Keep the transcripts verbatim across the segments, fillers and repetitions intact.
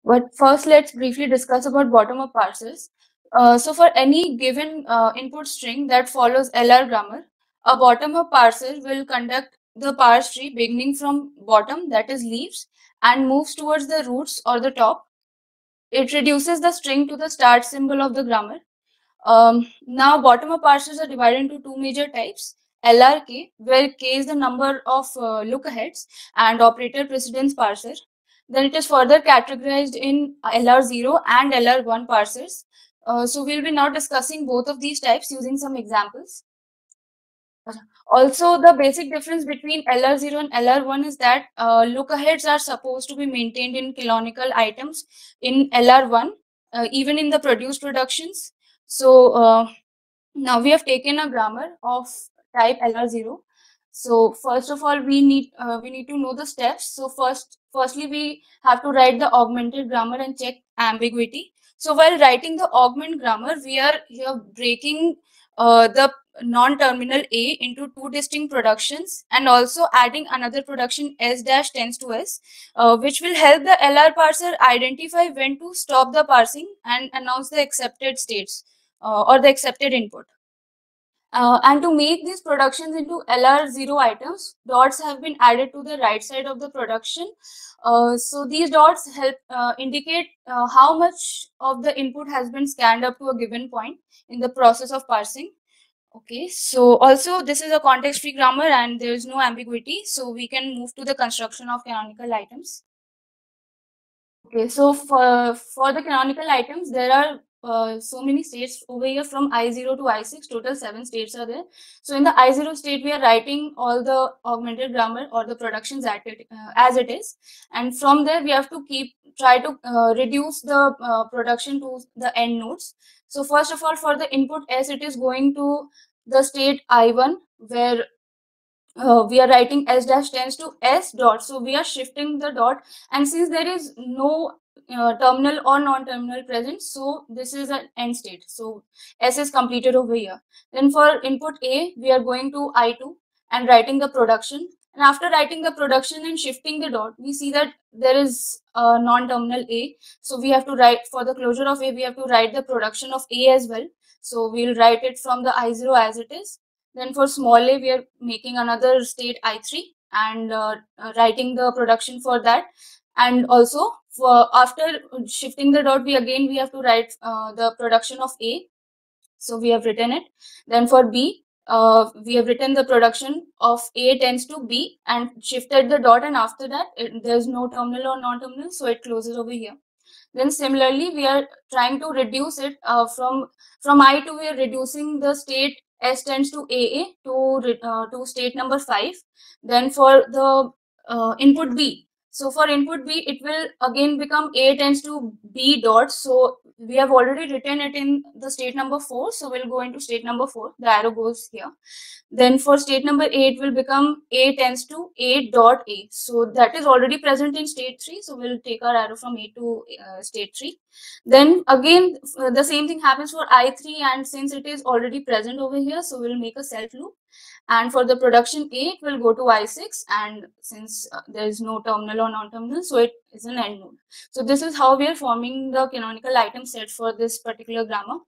But first, let's briefly discuss about bottom-up parsers. Uh, so for any given uh, input string that follows L R grammar, a bottom-up parser will conduct the parse tree beginning from bottom, that is leaves, and moves towards the roots or the top. It reduces the string to the start symbol of the grammar. Um, now, bottom-up parsers are divided into two major types. L R K, where K is the number of uh, look-aheads, and operator precedence parser. Then it is further categorized in L R zero and L R one parsers. Uh, so we'll be now discussing both of these types using some examples. Also, the basic difference between L R zero and L R one is that uh, look-aheads are supposed to be maintained in canonical items in L R one, uh, even in the produced productions. So uh, now we have taken a grammar of type L R zero. So first of all, we need uh, we need to know the steps. So first, firstly, we have to write the augmented grammar and check ambiguity. So while writing the augment grammar, we are here breaking uh, the non-terminal A into two distinct productions and also adding another production S dash tends to S, uh, which will help the L R parser identify when to stop the parsing and announce the accepted states uh, or the accepted input. Uh, and to make these productions into L R zero items, dots have been added to the right side of the production. Uh, so these dots help uh, indicate uh, how much of the input has been scanned up to a given point in the process of parsing. Okay, so also this is a context-free grammar and there is no ambiguity. So we can move to the construction of canonical items. Okay, so for, for the canonical items, there are uh, so many states over here from I zero to I six, total seven states are there. So in the I zero state, we are writing all the augmented grammar or the productions at it, uh, as it is. And from there, we have to keep, try to uh, reduce the uh, production to the end nodes. So first of all, for the input S, it is going to the state I one, where uh, we are writing S dash tends to S dot. So we are shifting the dot, and since there is no uh, terminal or non-terminal present, so this is an end state. So S is completed over here. Then for input A, we are going to I two and writing the production. And after writing the production and shifting the dot, we see that there is a non-terminal A. So we have to write, for the closure of A, we have to write the production of A as well. So we'll write it from the I zero as it is. Then for small a, we are making another state I three and uh, uh, writing the production for that. And also for after shifting the dot, we again we have to write uh, the production of A. So we have written it. Then for B, uh, we have written the production of A tends to B and shifted the dot, and after that it, there's no terminal or non-terminal, so it closes over here. Then similarly, we are trying to reduce it uh, from from I two, we are reducing the state S tends to A A to uh, to state number five. Then for the uh, input B, so for input B, it will again become A tends to B dot. So we have already written it in the state number four. So we'll go into state number four. The arrow goes here. Then for state number eight will become A tends to A dot A. So that is already present in state three. So we'll take our arrow from A to uh, state three. Then again, uh, the same thing happens for I three, and since it is already present over here, so we'll make a self loop. And for the production A, it will go to I six, and since uh, there is no terminal or non-terminal, so it is an end node. So this is how we are forming the canonical item set for this particular grammar.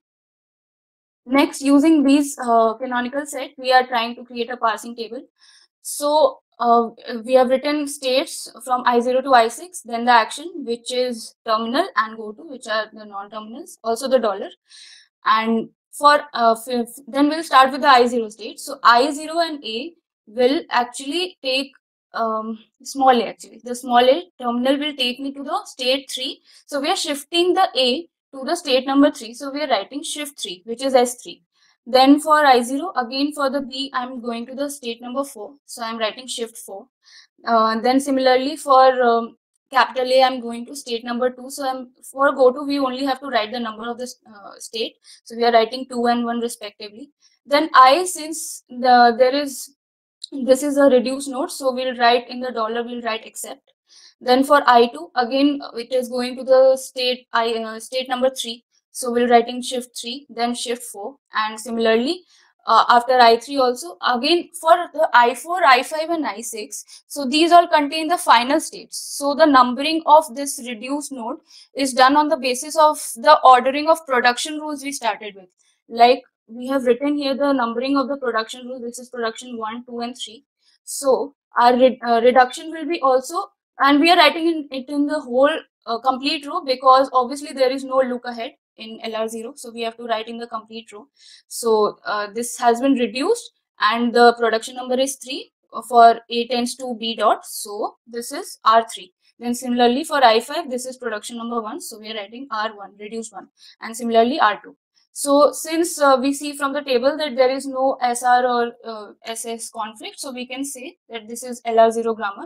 Next, using these uh, canonical set, we are trying to create a parsing table. So uh, we have written states from I zero to I six, then the action, which is terminal, and go to, which are the non-terminals, also the dollar. And for uh, then we'll start with the I zero state. So I zero and A will actually take um, small a actually. The small a terminal will take me to the state three. So we are shifting the A to the state number three. So we are writing shift three, which is S three. Then for I zero, again for the B, I'm going to the state number four. So I'm writing shift four. Uh, then similarly for um, capital A, I'm going to state number two. So I'm for go to, we only have to write the number of the uh, state. So we are writing two and one respectively. Then I, since the there is this is a reduced node, so we'll write in the dollar, we'll write accept. Then for I two, again it is going to the state I uh, state number three. So we'll writing shift three, then shift four, and similarly uh, after I three also. Again, for the I four, I five and I six, so these all contain the final states. So the numbering of this reduced node is done on the basis of the ordering of production rules we started with. Like we have written here the numbering of the production rules. This is production one, two and three. So our re uh, reduction will be also, and we are writing in, it in the whole uh, complete row, because obviously there is no look ahead in L R zero, so we have to write in the complete row. So uh, this has been reduced, and the production number is three for A tends to B dot, so this is R three. Then similarly for I five, this is production number one, so we are writing R one, reduced one, and similarly R two. So since uh, we see from the table that there is no S R or uh, S S conflict, so we can say that this is L R zero grammar.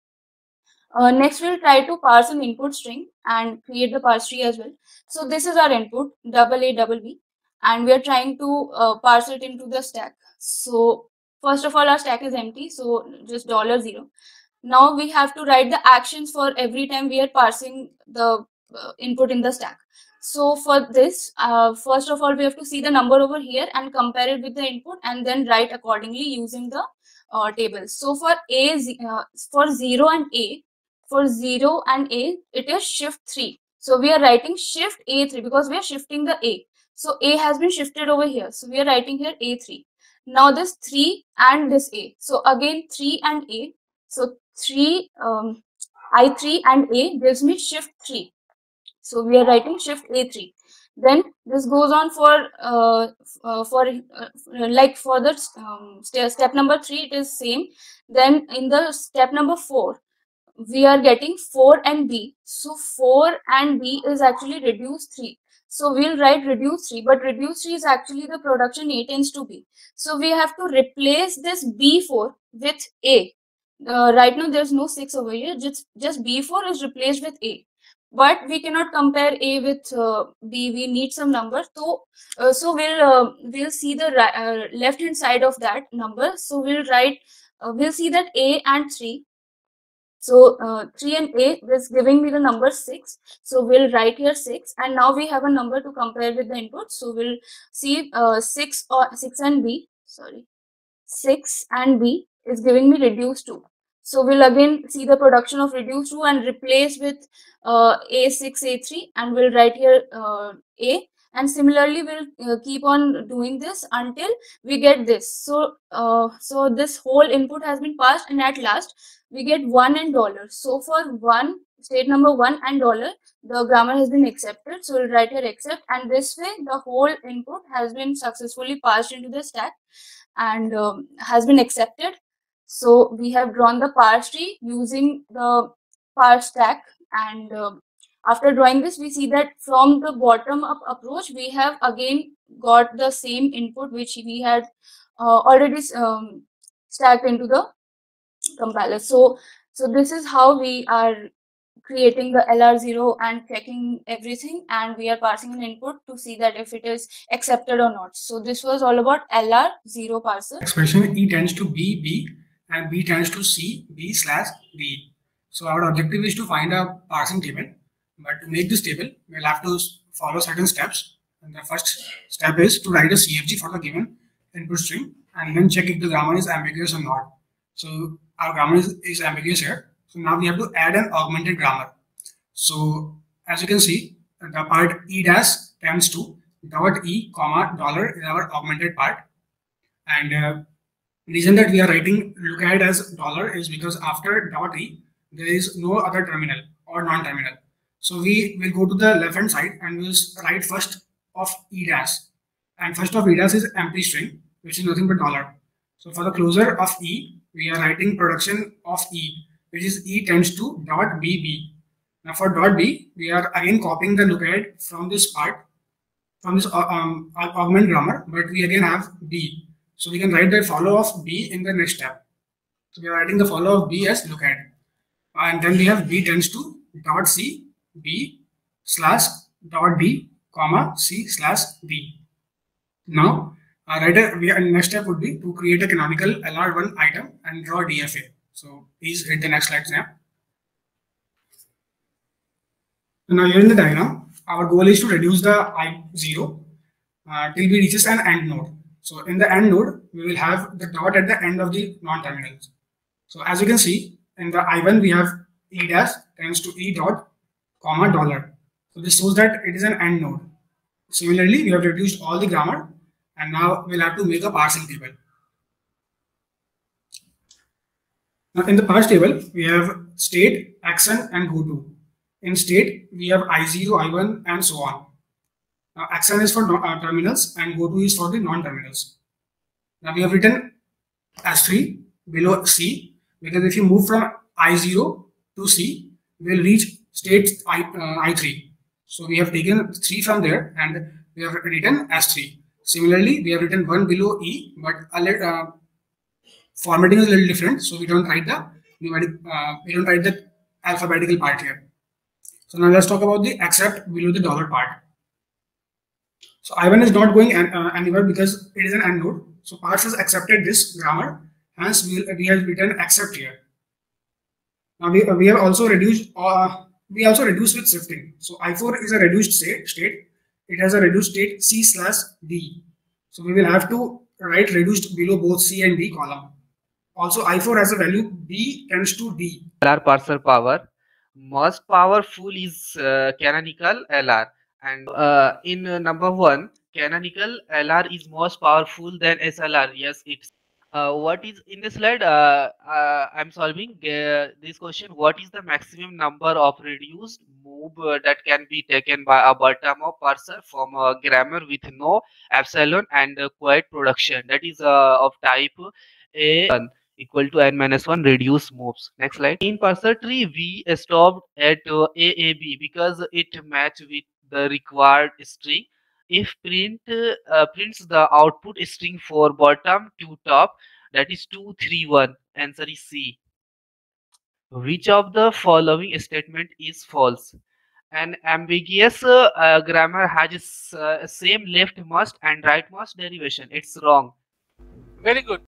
Uh, next, we'll try to parse an input string and create the parse tree as well. So this is our input, double A, double B, and we are trying to uh, parse it into the stack. So first of all, our stack is empty, so just dollar zero. Now we have to write the actions for every time we are parsing the uh, input in the stack. So for this, uh, first of all, we have to see the number over here and compare it with the input, and then write accordingly using the uh, tables. So for A, uh, for zero and A, for zero and A, it is shift three. So we are writing shift A three because we are shifting the A. So A has been shifted over here. So we are writing here A three. Now this three and this A. So again three and A. So three, um, I three and A gives me shift three. So we are writing shift A three. Then this goes on for uh, uh, for uh, like for the um, step number three, it is same. Then in the step number four, we are getting four and B. So four and B is actually reduce three. So we'll write reduce three, but reduce three is actually the production A tends to B. So we have to replace this B four with A. Uh, right now there's no six over here, just, just B four is replaced with A. But we cannot compare A with uh, B, we need some number. So, uh, so we'll, uh, we'll see the uh, left hand side of that number. So we'll write, uh, we'll see that A and three. So uh, three and A is giving me the number six. So we'll write here six, and now we have a number to compare with the input. So we'll see uh, six or six and B. Sorry, six and B is giving me reduced two. So we'll again see the production of reduced two and replace with uh, A six, A three, and we'll write here uh, A. And similarly, we'll uh, keep on doing this until we get this. So, uh, so this whole input has been passed, and at last we get one and dollar. So for one, state number one and dollar, the grammar has been accepted. So we'll write here accept, and this way the whole input has been successfully passed into the stack and um, has been accepted. So we have drawn the parse tree using the parse stack, and uh, after drawing this, we see that from the bottom up approach, we have again got the same input which we had uh, already um, stacked into the compiler. So, so this is how we are creating the L R zero and checking everything, and we are passing an input to see that if it is accepted or not. So this was all about L R zero parser. Expression E tends to B, B, and B tends to C, B slash B. So our objective is to find a parsing table, but to make this table, we'll have to follow certain steps. And the first step is to write a C F G for the given input string, and then check if the grammar is ambiguous or not. So our grammar is, is ambiguous here. So now we have to add an augmented grammar. So as you can see, the part E dash tends to dot E comma dollar is our augmented part. And uh, reason that we are writing look ahead as dollar is because after dot E, there is no other terminal or non-terminal. So we will go to the left hand side and we'll write first of E dash. And first of E dash is empty string, which is nothing but dollar. So for the closure of E, we are writing production of E, which is E tends to dot B B. Now for dot B, we are again copying the look ahead from this part, from this um, augment grammar, but we again have B. So we can write the follow of B in the next step. So we are writing the follow of B as look ahead. And then we have B tends to dot C, B slash dot B, comma C slash B. Now, uh, writer, we are, next step would be to create a canonical L R one item and draw D F A. So please read the next slides now. So now here in the diagram, our goal is to reduce the I zero uh, till we reaches an AND node. So in the end node, we will have the dot at the end of the non-terminals. So as you can see, in the I one we have E dash tends to E dot comma dollar. So this shows that it is an AND node. Similarly, we have reduced all the grammar, and now we'll have to make a parsing table. Now in the parse table, we have state, action, and goto. In state, we have I zero, I one, and so on. Now action is for uh, terminals, and goto is for the non-terminals. Now we have written S three below C, because if you move from I zero to C, we will reach state I, uh, I three. So we have taken three from there and we have written S three. Similarly, we have written one below E, but uh, formatting is a little different. So we don't write the numeric, uh, we don't write the alphabetical part here. So now let's talk about the except below the dollar part. So I one is not going an, uh, anywhere because it is an AND node. So parse has accepted this grammar. Hence, we, we have written except here. Now we, we have also reduced. Uh, we also reduce with shifting. So I four is a reduced state. State. It has a reduced state C slash D. So we will have to write reduced below both C and D column. Also, I four has a value B tends to D. L R parser power. Most powerful is uh, canonical L R. And uh, in uh, number one, canonical L R is most powerful than S L R. Yes, it's. Uh, what is in the slide? Uh, uh, I'm solving uh, this question. What is the maximum number of reduced move uh, that can be taken by a bottom of parser from a grammar with no epsilon and uh, quiet production? That is uh, of type A equal to n minus one reduce moves. Next slide. In parser tree, we stopped at uh, A A B because it match with the required string. If print uh, prints the output string for bottom to top, that is two three one. Answer is C. Which of the following statement is false? An ambiguous uh, uh, grammar has uh, same leftmost and rightmost derivation. It's wrong. Very good.